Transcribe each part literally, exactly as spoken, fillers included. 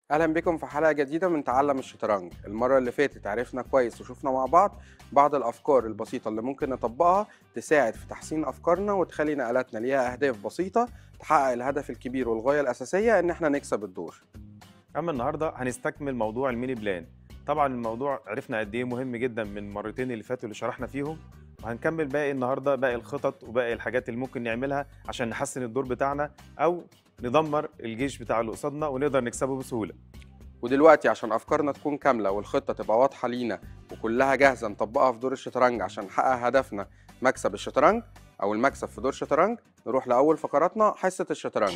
أهلا بكم في حلقة جديدة من تعلم الشطرنج. المرة اللي فاتت عرفنا كويس وشوفنا مع بعض بعض الأفكار البسيطة اللي ممكن نطبقها تساعد في تحسين أفكارنا وتخلي نقلاتنا ليها أهداف بسيطة تحقق الهدف الكبير والغاية الأساسية إن احنا نكسب الدور. اما النهارده هنستكمل موضوع الميني بلان. طبعا الموضوع عرفنا قد ايه مهم جدا من المرتين اللي فاتوا اللي شرحنا فيهم، وهنكمل باقي النهارده باقي الخطط وباقي الحاجات اللي ممكن نعملها عشان نحسن الدور بتاعنا او ندمر الجيش بتاع اللي قصادنا ونقدر نكسبه بسهوله. ودلوقتي عشان أفكارنا تكون كاملة والخطة تبقى واضحة لينا وكلها جاهزة نطبقها في دور الشطرنج عشان نحقق هدفنا مكسب الشطرنج أو المكسب في دور الشطرنج، نروح لأول فقراتنا حصة الشطرنج.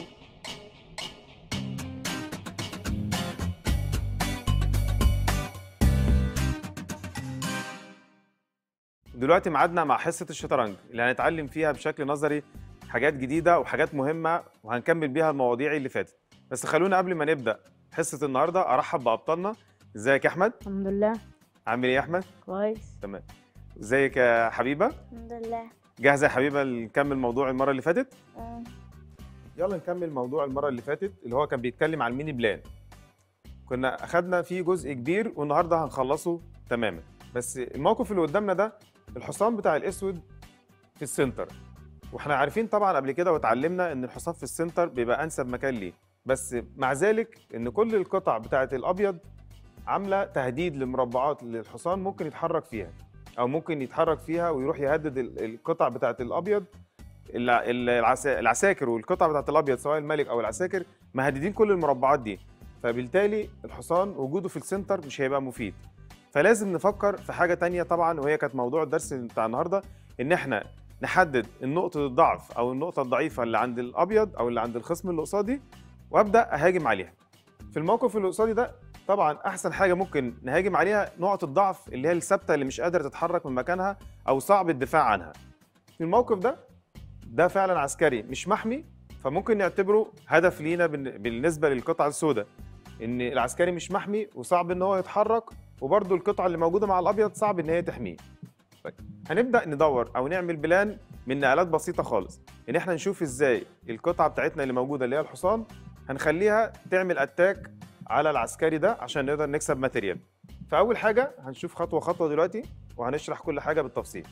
دلوقتي ميعادنا مع حصه الشطرنج اللي هنتعلم فيها بشكل نظري حاجات جديده وحاجات مهمه، وهنكمل بيها المواضيع اللي فاتت. بس خلونا قبل ما نبدا حصه النهارده ارحب بابطالنا. ازيك يا احمد؟ الحمد لله. عامل ايه يا احمد؟ كويس. تمام. ازيك يا حبيبه؟ الحمد لله. جاهزه يا حبيبه نكمل موضوع المره اللي فاتت؟ آه. يلا نكمل موضوع المره اللي فاتت اللي هو كان بيتكلم عن الميني بلان. كنا اخدنا فيه جزء كبير والنهارده هنخلصه تماما. بس الموقف اللي قدامنا ده الحصان بتاع الاسود في السنتر، واحنا عارفين طبعا قبل كده واتعلمنا ان الحصان في السنتر بيبقى انسب مكان ليه. بس مع ذلك ان كل القطع بتاعه الابيض عامله تهديد لمربعات للحصان ممكن يتحرك فيها، او ممكن يتحرك فيها ويروح يهدد ال- القطع بتاعه الابيض. الع- ال- العسا- العساكر والقطع بتاعه الابيض سواء الملك او العساكر مهددين كل المربعات دي، فبالتالي الحصان وجوده في السنتر مش هيبقى مفيد. فلازم نفكر في حاجه تانية طبعا، وهي كانت موضوع الدرس بتاع النهارده، ان احنا نحدد النقطه الضعف او النقطه الضعيفه اللي عند الابيض او اللي عند الخصم اللي قصادي وابدا اهاجم عليها. في الموقف اللي قصادي ده طبعا احسن حاجه ممكن نهاجم عليها نقط الضعف اللي هي الثابته اللي مش قادره تتحرك من مكانها او صعب الدفاع عنها. في الموقف ده ده فعلا عسكري مش محمي، فممكن نعتبره هدف لينا بالن- بالنسبه للقطعه السوداء، ان العسكري مش محمي وصعب ان هو يتحرك، وبرده القطعه اللي موجوده مع الابيض صعب ان هي تحميه. طيب هنبدا ندور او نعمل بلان من نقلات بسيطه خالص، ان احنا نشوف ازاي القطعه بتاعتنا اللي موجوده اللي هي الحصان هنخليها تعمل اتاك على العسكري ده عشان نقدر نكسب ماتيريال. فاول حاجه هنشوف خطوه خطوه دلوقتي وهنشرح كل حاجه بالتفصيل.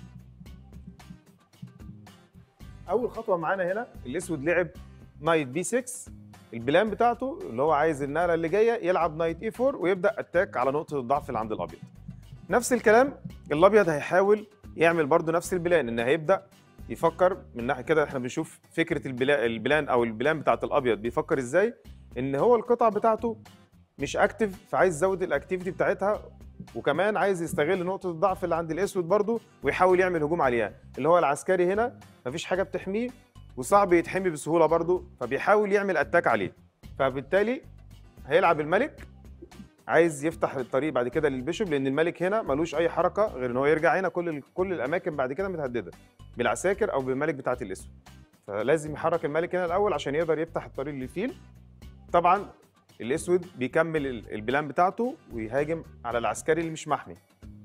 اول خطوه معانا هنا الاسود لعب نايت بي ستة، البلان بتاعته اللي هو عايز النقله اللي جايه يلعب نايت اي أربعة ويبدا اتاك على نقطه الضعف اللي عند الابيض. نفس الكلام الابيض هيحاول يعمل برضو نفس البلان، ان هيبدا يفكر من ناحيه كده. احنا بنشوف فكره البلا- البلان او البلان بتاعت الابيض بيفكر ازاي، ان هو القطعه بتاعته مش اكتف فعايز يزود الاكتيفيتي بتاعتها، وكمان عايز يستغل نقطه الضعف اللي عند الاسود برضو ويحاول يعمل هجوم عليها. اللي هو العسكري هنا مفيش حاجه بتحميه وصعب يتحمي بسهوله برضو، فبيحاول يعمل اتاك عليه. فبالتالي هيلعب الملك عايز يفتح الطريق بعد كده للبيشوب، لان الملك هنا ملوش اي حركه غير ان هو يرجع هنا. كل ال- كل الاماكن بعد كده متهدده بالعساكر او بالملك بتاعت الاسود، فلازم يحرك الملك هنا الاول عشان يقدر يفتح الطريق للفيل. طبعا الاسود بيكمل ال- البلان بتاعته ويهاجم على العسكري اللي مش محمي.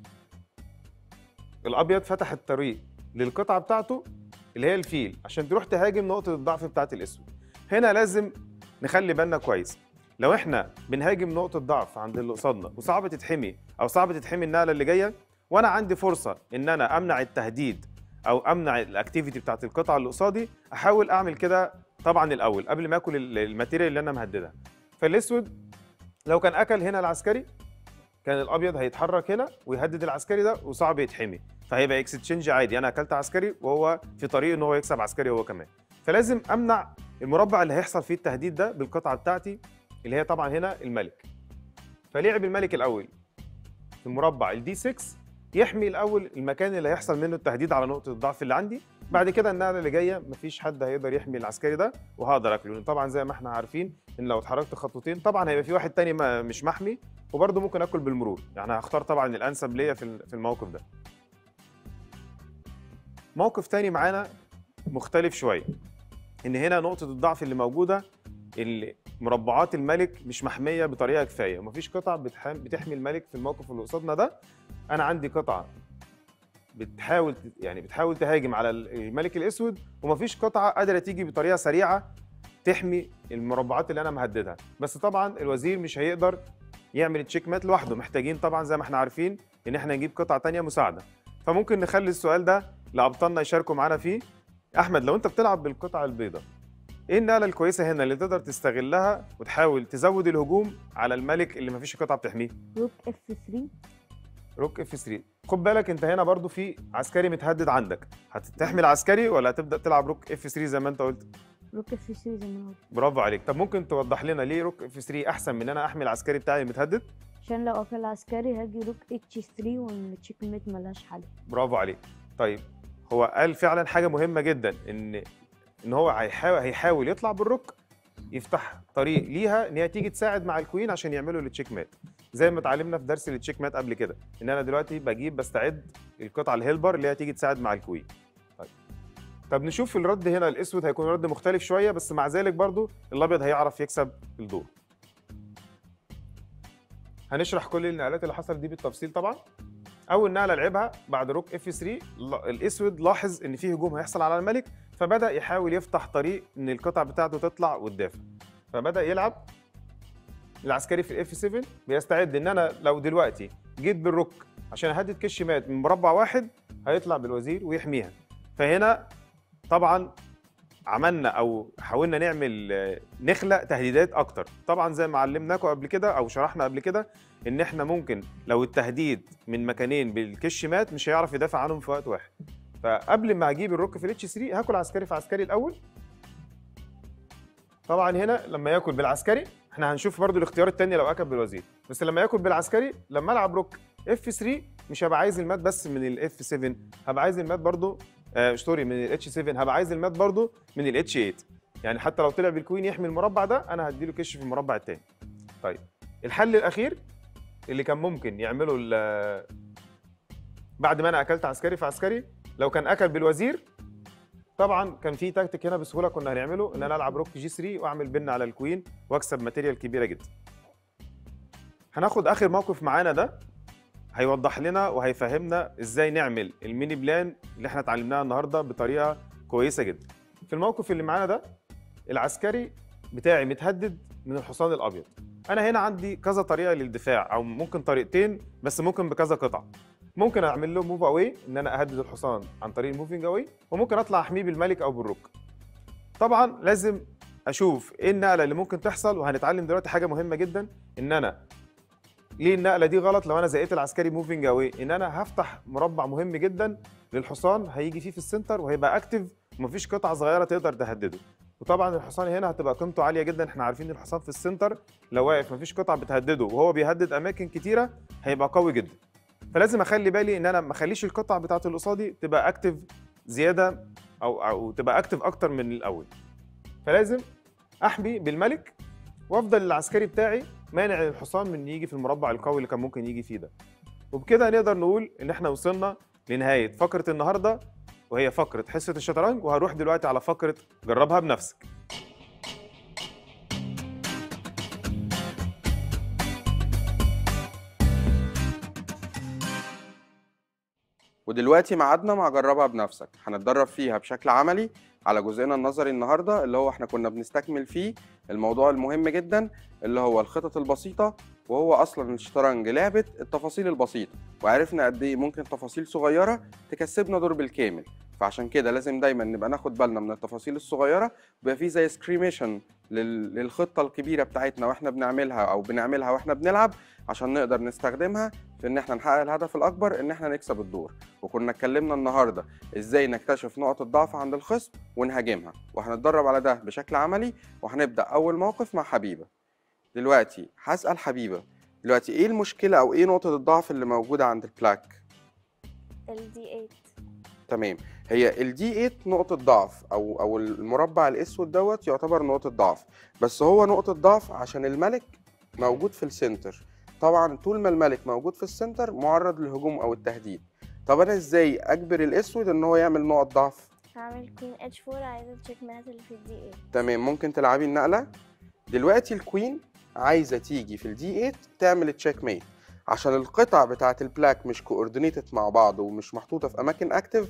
الابيض فتح الطريق للقطعه بتاعته اللي هي الفيل عشان تروح تهاجم نقطه الضعف بتاعت الاسود. هنا لازم نخلي بالنا كويس، لو احنا بنهاجم نقطه ضعف عند اللي قصادنا وصعب تتحمي او صعب تتحمي النقله اللي جايه، وانا عندي فرصه ان انا امنع التهديد او امنع الاكتيفيتي بتاعت القطعه اللي قصادي، احاول اعمل كده طبعا الاول قبل ما اكل ال- الماتيريال اللي انا مهددها. فالاسود لو كان اكل هنا العسكري كان الابيض هيتحرك هنا ويهدد العسكري ده وصعب يتحمي، فهيبقى اكستشينج عادي، انا اكلت عسكري وهو في طريق ان هو يكسب عسكري هو كمان. فلازم امنع المربع اللي هيحصل فيه التهديد ده بالقطعه بتاعتي اللي هي طبعا هنا الملك. فلعب الملك الاول في المربع الدي ستة يحمي الاول المكان اللي هيحصل منه التهديد على نقطه الضعف اللي عندي. بعد كده النقله اللي جايه مفيش حد هيقدر يحمي العسكري ده وهقدر اكله، لان طبعا زي ما احنا عارفين ان لو اتحركت خطوتين طبعا هيبقى في واحد تاني ما مش محمي وبرده ممكن اكل بالمرور. يعني هختار طبعا الانسب ليا في ال- في الموقف ده. موقف تاني معانا مختلف شويه، ان هنا نقطه الضعف اللي موجوده اللي مربعات الملك مش محميه بطريقه كفايه ومفيش قطع بتح- بتحمي الملك. في الموقف اللي قصادنا ده انا عندي قطعه بتحاول يعني بتحاول تهاجم على الملك الاسود ومفيش قطعه قادره تيجي بطريقه سريعه تحمي المربعات اللي انا مهددها. بس طبعا الوزير مش هيقدر يعمل التشيك مات لوحده، محتاجين طبعا زي ما احنا عارفين ان احنا نجيب قطعه تانية مساعده. فممكن نخلي السؤال ده لابطالنا يشاركوا معانا فيه. احمد، لو انت بتلعب بالقطعه البيضاء، ايه النقله الكويسه هنا اللي تقدر تستغلها وتحاول تزود الهجوم على الملك اللي مفيش قطعه بتحميه؟ روك اف ثلاثة. روك اف ثلاثة. خد بالك انت هنا برضو في عسكري متهدد عندك، هتحمي العسكري ولا هتبدا تلعب روك اف ثلاثة زي ما انت قلت؟ روك اف ثلاثة زي ما هو. برافو عليك. طب ممكن توضح لنا ليه روك اف ثلاثة احسن من ان انا احمي العسكري بتاعي المتهدد؟ عشان لو اكل عسكري هاجي روك اتش ثلاثة والتشيك ميت ملهاش حل. برافو عليك. طيب هو قال فعلا حاجه مهمه جدا، ان ان هو هيحاول هيحاول يطلع بالروك يفتح طريق ليها ان هي تيجي تساعد مع الكوين عشان يعملوا التشيك مات، زي ما اتعلمنا في درس التشيك مات قبل كده، ان انا دلوقتي بجيب بستعد القطعه الهيلبر اللي هي تيجي تساعد مع الكوين. طيب طب نشوف الرد هنا. الاسود هيكون رد مختلف شويه، بس مع ذلك برضو الابيض هيعرف يكسب الدور. هنشرح كل النقلات اللي حصلت دي بالتفصيل طبعا. اول نقله لعبها بعد روك اف ثلاثة، الاسود لاحظ ان في هجوم هيحصل على الملك، فبدا يحاول يفتح طريق ان القطع بتاعته تطلع وتدافع، فبدا يلعب العسكري في الاف سبعة، بيستعد ان انا لو دلوقتي جيت بالروك عشان اهدد كش مات من مربع واحد هيطلع بالوزير ويحميها. فهنا طبعا عملنا او حاولنا نعمل نخلق تهديدات اكتر. طبعا زي ما علمناكم قبل كده او شرحنا قبل كده ان احنا ممكن لو التهديد من مكانين بالكش مات مش هيعرف يدافع عنهم في وقت واحد. فقبل ما اجيب الروك في الاتش ثلاثة هاكل عسكري في عسكري الاول. طبعا هنا لما ياكل بالعسكري احنا هنشوف برضو الاختيار الثاني لو اكل بالوزير، بس لما ياكل بالعسكري لما العب روك اف ثلاثة مش هبقى عايز المات بس من الاف سبعة، هبقى عايز المات برضو آه سوري من الاتش سبعة، هبقى عايز المات برضو من الاتش ثمانية. يعني حتى لو طلع بالكوين يحمي المربع ده انا هديله كش في المربع الثاني. طيب الحل الاخير اللي كان ممكن يعمله بعد ما انا اكلت عسكري في عسكري، لو كان اكل بالوزير طبعا كان في تكتيك هنا بسهوله كنا هنعمله، ان انا العب روك جي ثلاثة واعمل بن على الكوين واكسب ماتيريال كبيره جدا. هناخد اخر موقف معانا ده هيوضح لنا وهيفهمنا ازاي نعمل الميني بلان اللي احنا اتعلمناها النهارده بطريقه كويسه جدا. في الموقف اللي معانا ده العسكري بتاعي متهدد من الحصان الابيض. انا هنا عندي كذا طريقه للدفاع او ممكن طريقتين بس ممكن بكذا قطعه. ممكن اعمل له موف اواي ان انا اهدد الحصان عن طريق الموفينج اواي، وممكن اطلع احميه بالملك او بالروك. طبعا لازم اشوف ايه النقله اللي ممكن تحصل، وهنتعلم دلوقتي حاجه مهمه جدا ان انا ليه النقله دي غلط لو انا زقيت العسكري موفينج اواي، ان انا هفتح مربع مهم جدا للحصان هيجي فيه في السنتر وهيبقى اكتف ومفيش قطعه صغيره تقدر تهدده. وطبعا الحصان هنا هتبقى قيمته عاليه جدا، احنا عارفين الحصان في السنتر لو واقف مفيش قطعه بتهدده وهو بيهدد اماكن كتيره هيبقى قوي جدا. فلازم اخلي بالي ان انا ما اخليش القطع بتاعه اللي قصادي تبقى اكتف زياده او او تبقى اكتف اكتر من الاول. فلازم احمي بالملك وافضل العسكري بتاعي مانع الحصان من يجي في المربع القوي اللي كان ممكن يجي فيه ده. وبكده نقدر نقول ان احنا وصلنا لنهايه فقره النهارده، وهي فقره حصه الشطرنج، وهروح دلوقتي على فقره جربها بنفسك. ودلوقتي ميعادنا مع جربها بنفسك، هنتدرب فيها بشكل عملي على جزئنا النظري النهارده اللي هو احنا كنا بنستكمل فيه الموضوع المهم جدا اللي هو الخطط البسيطه، وهو اصلا الشطرنج لعبه التفاصيل البسيطه، وعرفنا قد ايه ممكن تفاصيل صغيره تكسبنا دور بالكامل. فعشان كده لازم دايما نبقى ناخد بالنا من التفاصيل الصغيره، بيبقى في زي سكريميشن للخطه الكبيره بتاعتنا واحنا بنعملها او بنعملها واحنا بنلعب عشان نقدر نستخدمها في ان احنا نحقق الهدف الاكبر ان احنا نكسب الدور. وكنا اتكلمنا النهارده ازاي نكتشف نقط الضعف عند الخصم ونهاجمها، وهنتدرب على ده بشكل عملي. وهنبدا اول موقف مع حبيبه. دلوقتي هسال حبيبه دلوقتي ايه المشكله او ايه نقطه الضعف اللي موجوده عند البلاك؟ ال دي ثمانية. تمام، هي ال دي ثمانية نقطه ضعف او او المربع الاسود دوت يعتبر نقطه ضعف، بس هو نقطه ضعف عشان الملك موجود في السنتر. طبعا طول ما الملك موجود في السنتر معرض للهجوم او التهديد. طب انا ازاي اجبر الاسود ان هو يعمل نقط ضعف؟ هعمل كوين اتش أربعة، عايزه التشيك مات اللي في الدي ثمانية. تمام، ممكن تلعبي النقله. دلوقتي الكوين عايزه تيجي في الدي ثمانية تعمل تشيك ميت، عشان القطع بتاعه البلاك مش كوردينيتد مع بعض ومش محطوطه في اماكن اكتف،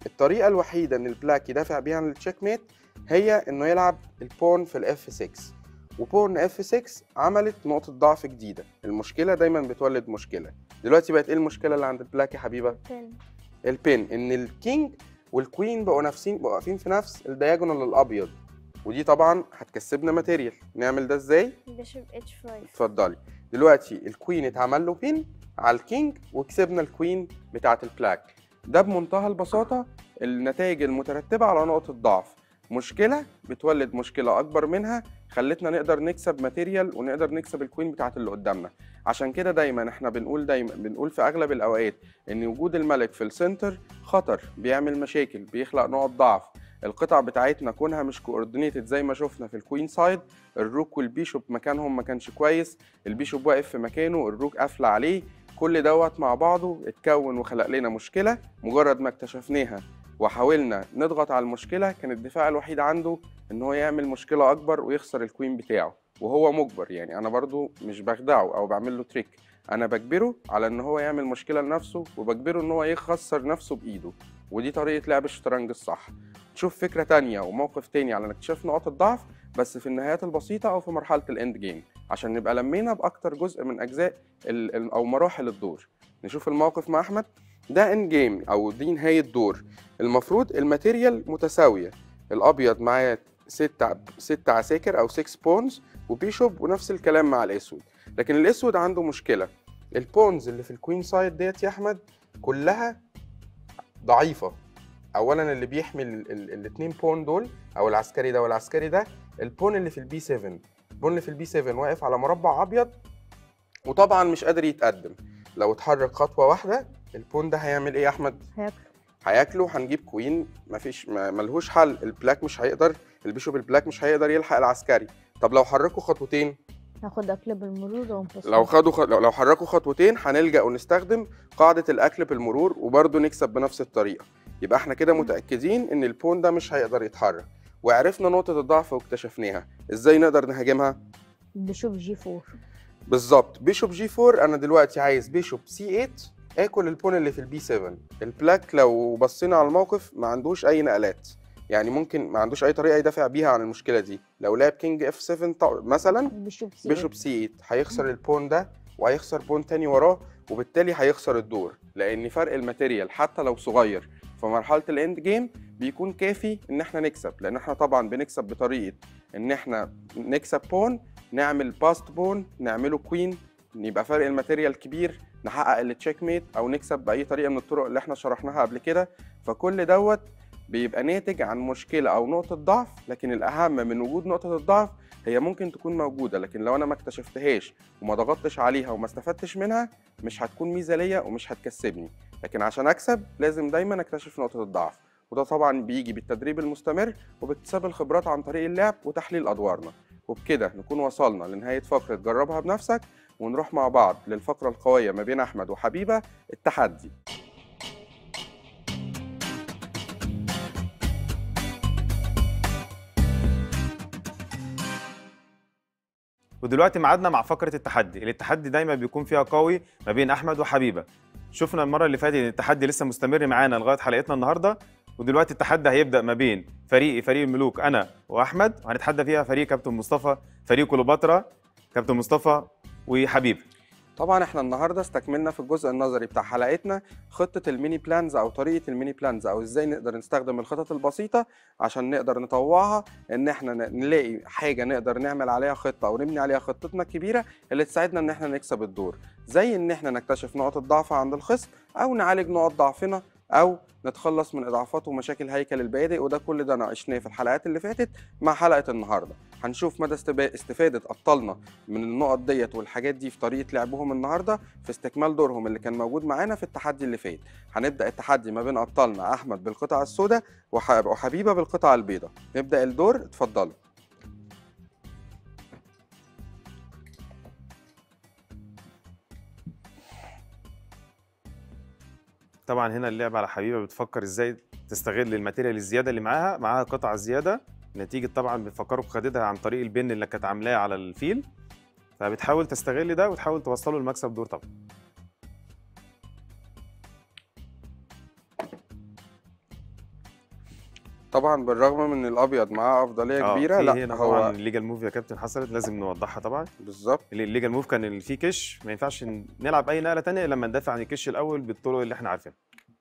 الطريقه الوحيده ان البلاك يدافع بيها عن التشيك ميت هي انه يلعب البون في الاف ستة، وبون اف ستة عملت نقطه ضعف جديده. المشكله دايما بتولد مشكله. دلوقتي بقت ايه المشكله اللي عند البلاك يا حبيبه؟ بن. البين، ان الكينج والكوين بقوا نفسين بقوا واقفين في نفس الدياجونال الابيض، ودي طبعا هتكسبنا ماتيريال. نعمل ده ازاي؟ بيشوب اتش خمسة. اتفضلي. دلوقتي الكوين اتعمل له بين على الكينج وكسبنا الكوين بتاعه البلاك. ده بمنتهى البساطه النتائج المترتبه على نقطه ضعف. مشكله بتولد مشكله اكبر منها، خلتنا نقدر نكسب ماتيريال ونقدر نكسب الكوين بتاعه اللي قدامنا. عشان كده دايما احنا بنقول دايما بنقول في اغلب الاوقات ان وجود الملك في السنتر خطر، بيعمل مشاكل، بيخلق نقط ضعف. القطع بتاعتنا كونها مش كوردينيتد زي ما شفنا في الكوين سايد، الروك والبيشوب مكانهم ما كانش كويس، البيشوب واقف في مكانه، الروك قافله عليه، كل دوت مع بعضه اتكون وخلق لنا مشكله. مجرد ما اكتشفناها وحاولنا نضغط على المشكله، كان الدفاع الوحيد عنده ان هو يعمل مشكله اكبر ويخسر الكوين بتاعه، وهو مجبر. يعني انا برضو مش بخدعه او بعمل له تريك، انا بجبره على ان هو يعمل مشكله لنفسه، وبجبره ان هو يخسر نفسه بايده. ودي طريقه لعب الشطرنج الصح. تشوف فكره تانية وموقف تاني على اكتشاف نقاط الضعف، بس في النهايات البسيطه او في مرحله الاند جيم، عشان نبقى لمينا باكتر جزء من اجزاء او مراحل الدور. نشوف الموقف مع احمد. ده اند جيم او دي نهايه دور. المفروض الماتيريال متساويه، الابيض معاه ست ست عساكر او ستة بونز وبيشوب، ونفس الكلام مع الاسود. لكن الاسود عنده مشكله، البونز اللي في الكوين سايد ديت يا احمد كلها ضعيفه. اولا اللي بيحمي الاثنين بون دول او العسكري ده والعسكري ده، البون اللي في البي سبعة، البون اللي في البي سبعة واقف على مربع ابيض وطبعا مش قادر يتقدم. لو اتحرك خطوه واحده البون ده هيعمل ايه يا احمد؟ هياكله هياكله. هنجيب كوين مفيش ملهوش حل، البلاك مش هيقدر، البيشوب البلاك مش هيقدر يلحق العسكري. طب لو حركوا خطوتين، هاخد اكل بالمرور وانفصل. لو خدوا خ... لو حركوا خطوتين هنلجأ ونستخدم قاعدة الأكل بالمرور وبرضه نكسب بنفس الطريقة. يبقى احنا كده متأكدين إن البون ده مش هيقدر يتحرك، وعرفنا نقطة الضعف واكتشفناها. إزاي نقدر نهاجمها؟ بشوف جي أربعة. بالظبط، بيشوب جي أربعة. أنا دلوقتي عايز بيشوب سي ثمانية آكل البون اللي في البي سبعة. البلاك لو بصينا على الموقف ما عندوش أي نقلات، يعني ممكن ما عندوش أي طريقة يدافع بيها عن المشكلة دي. لو لعب كينج اف سبعة مثلا، بشوف سي بيشوب سي ثمانية، هيخسر البون ده وهيخسر بون تاني وراه، وبالتالي هيخسر الدور. لان فرق الماتيريال حتى لو صغير في مرحله الاند جيم بيكون كافي ان احنا نكسب. لان احنا طبعا بنكسب بطريقه ان احنا نكسب بون، نعمل باست بون، نعمله كوين، يبقى فرق الماتيريال كبير، نحقق التشيك ميت، او نكسب باي طريقه من الطرق اللي احنا شرحناها قبل كده. فكل دوت بيبقى ناتج عن مشكله او نقطه ضعف. لكن الاهم من وجود نقطه الضعف هي ممكن تكون موجودة، لكن لو أنا ما اكتشفتهاش وما ضغطتش عليها وما استفدتش منها مش هتكون ميزة ليا ومش هتكسبني. لكن عشان أكسب لازم دايما أكتشف نقطة الضعف، وده طبعا بيجي بالتدريب المستمر وباكتساب الخبرات عن طريق اللعب وتحليل أدوارنا. وبكده نكون وصلنا لنهاية فقرة جربها بنفسك، ونروح مع بعض للفقرة القوية ما بين أحمد وحبيبة، التحدي. ودلوقتي ميعادنا مع فقره التحدي. التحدي دايما بيكون فيها قوي ما بين احمد وحبيبه. شفنا المره اللي فاتت ان التحدي لسه مستمر معانا لغايه حلقتنا النهارده، ودلوقتي التحدي هيبدا ما بين فريقي فريق الملوك انا واحمد، وهنتحدى فيها فريق كابتن مصطفى فريق كليوباترا كابتن مصطفى وحبيبه. طبعا احنا النهارده استكملنا في الجزء النظري بتاع حلقتنا خطه الميني بلانز او طريقه الميني بلانز، او ازاي نقدر نستخدم الخطط البسيطه عشان نقدر نطوعها، ان احنا نلاقي حاجه نقدر نعمل عليها خطه او نبني عليها خطتنا الكبيره اللي تساعدنا ان احنا نكسب الدور. زي ان احنا نكتشف نقط الضعف عند الخصم، او نعالج نقط ضعفنا، او نتخلص من اضعافات ومشاكل هيكل البيادق. وده كل ده ناقشناه في الحلقات اللي فاتت. مع حلقه النهارده هنشوف مدى استفاده ابطالنا من النقط ديت والحاجات دي في طريقه لعبهم النهارده في استكمال دورهم اللي كان موجود معانا في التحدي اللي فات. هنبدا التحدي ما بين ابطالنا احمد بالقطعه السوداء وحبيبه بالقطعه البيضاء. نبدا الدور، اتفضلوا. طبعا هنا اللعبه على حبيبه بتفكر ازاي تستغل الماتيريال الزياده اللي معاها، معاها قطعه زياده نتيجه طبعا بتفكروا بخدتها عن طريق البن اللي كانت عاملاه على الفيل، فبتحاول تستغل ده وتحاول توصله لمكسب دور. طبعا طبعا بالرغم من ان الابيض معاه افضليه اه كبيره، في لا هنا طبعا هو الليجال موف يا كابتن حصلت، لازم نوضحها طبعا. بالظبط. الليجال موف كان اللي فيه كش، ما ينفعش نلعب اي نقله تانية الا لما ندافع عن الكش الاول بالطرق اللي احنا عارفينها.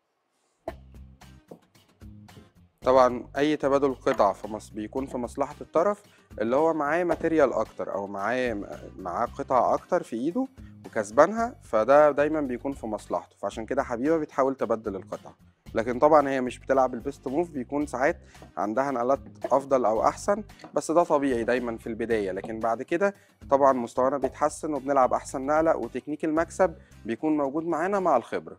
طبعا اي تبادل قطع فمص بيكون في مصلحه الطرف اللي هو معاه ماتيريال اكتر او معاه معاه قطع اكتر في ايده وكسبانها، فده دايما بيكون في مصلحته، فعشان كده حبيبه بتحاول تبدل القطع. لكن طبعا هي مش بتلعب البيست موف، بيكون ساعات عندها نقلات افضل او احسن، بس ده طبيعي دايما في البدايه، لكن بعد كده طبعا مستوانا بيتحسن وبنلعب احسن نقله، وتكنيك المكسب بيكون موجود معانا مع الخبره.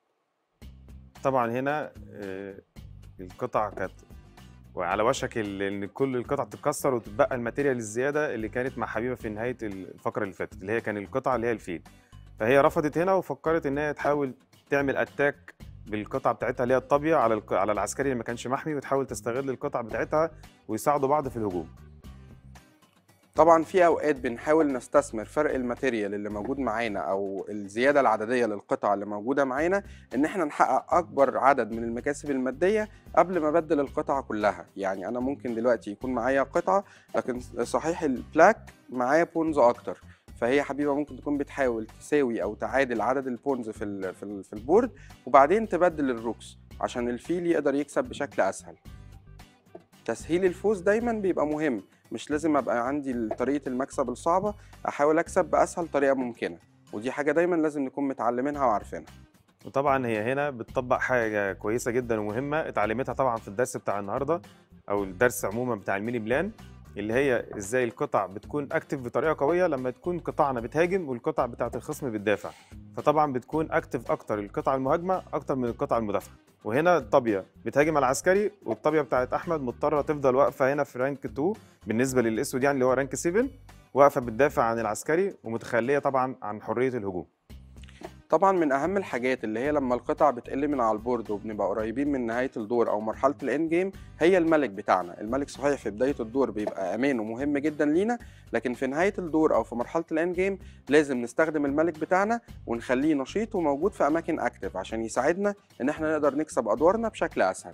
طبعا هنا آه، القطع كانت وعلى وشك ال- ان كل القطع تتكسر وتتبقى الماتيريال الزياده اللي كانت مع حبيبه في نهايه الفقره اللي فاتت، اللي هي كان القطعه اللي هي الفيل. فهي رفضت هنا وفكرت ان هي تحاول تعمل اتاك بالقطعه بتاعتها اللي هي الطابيه على الق- على العسكري اللي ما كانش محمي، وتحاول تستغل القطع بتاعتها ويساعدوا بعض في الهجوم. طبعا في اوقات بنحاول نستثمر فرق الماتيريال اللي موجود معانا او الزياده العدديه للقطع اللي موجوده معانا، ان احنا نحقق اكبر عدد من المكاسب الماديه قبل ما ابدل القطعه كلها. يعني انا ممكن دلوقتي يكون معايا قطعه لكن صحيح البلاك معايا بونز اكتر، فهي حبيبه ممكن تكون بتحاول تساوي او تعادل عدد البونز في ال في, ال في البورد، وبعدين تبدل الروكس عشان الفيل يقدر يكسب بشكل اسهل. تسهيل الفوز دايما بيبقى مهم، مش لازم ابقى عندي طريقه المكسب الصعبه، احاول اكسب باسهل طريقه ممكنه، ودي حاجه دايما لازم نكون متعلمينها وعارفينها. وطبعا هي هنا بتطبق حاجه كويسه جدا ومهمه اتعلمتها طبعا في الدرس بتاع النهارده، او الدرس عموما بتاع الميني بلان، اللي هي ازاي القطع بتكون اكتف بطريقه قويه لما تكون قطعنا بتهاجم والقطع بتاعه الخصم بتدافع. فطبعا بتكون اكتف اكتر القطع المهاجمه اكتر من القطع المدافعه. وهنا الطابيه بتهاجم على العسكري، والطابيه بتاعه احمد مضطره تفضل واقفه هنا في رانك اتنين بالنسبه للاسود، يعني اللي هو رانك سبعة، واقفه بتدافع عن العسكري ومتخليه طبعا عن حريه الهجوم. طبعا من اهم الحاجات اللي هي لما القطع بتقل من على البورد وبنبقى قريبين من نهايه الدور او مرحله الاند جيم، هي الملك بتاعنا. الملك صحيح في بدايه الدور بيبقى امان ومهم جدا لينا، لكن في نهايه الدور او في مرحله الاند جيم لازم نستخدم الملك بتاعنا ونخليه نشيط وموجود في اماكن اكتف عشان يساعدنا ان احنا نقدر نكسب ادوارنا بشكل اسهل.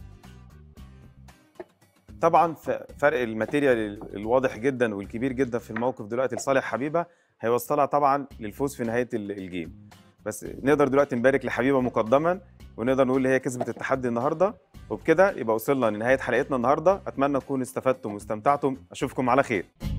طبعا ف- فرق الماتيريال الواضح جدا والكبير جدا في الموقف دلوقتي لصالح حبيبه هيوصلها طبعا للفوز في نهايه ال- الجيم. بس نقدر دلوقتي نبارك لحبيبه مقدما، ونقدر نقول ان هي كسبت التحدي النهارده. وبكده يبقى وصلنا لنهايه حلقتنا النهارده. اتمنى تكونوا استفدتم واستمتعتم. اشوفكم على خير.